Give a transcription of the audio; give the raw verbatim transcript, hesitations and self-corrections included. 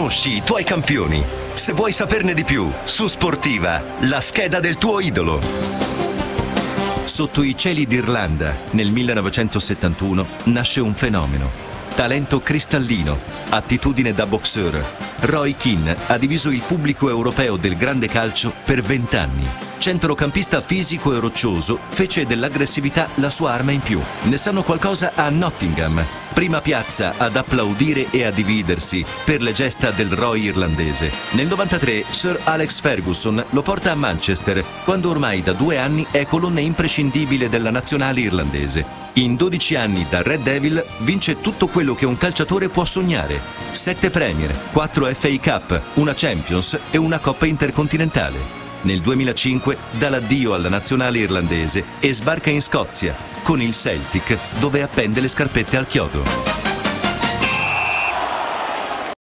Conosci i tuoi campioni. Se vuoi saperne di più, su Sportiva, la scheda del tuo idolo. Sotto i cieli d'Irlanda, nel millenovecentosettantuno, nasce un fenomeno. Talento cristallino, attitudine da boxeur. Roy Keane ha diviso il pubblico europeo del grande calcio per vent'anni. Centrocampista fisico e roccioso, fece dell'aggressività la sua arma in più. Ne sanno qualcosa a Nottingham, prima piazza ad applaudire e a dividersi per le gesta del Roy irlandese. Nel novantatré Sir Alex Ferguson lo porta a Manchester, quando ormai da due anni è colonna imprescindibile della nazionale irlandese. In dodici anni da Red Devil vince tutto quello che un calciatore può sognare. Sette Premier, quattro F A Cup, una Champions e una Coppa Intercontinentale. Nel duemilacinque dà l'addio alla nazionale irlandese e sbarca in Scozia con il Celtic, dove appende le scarpette al chiodo.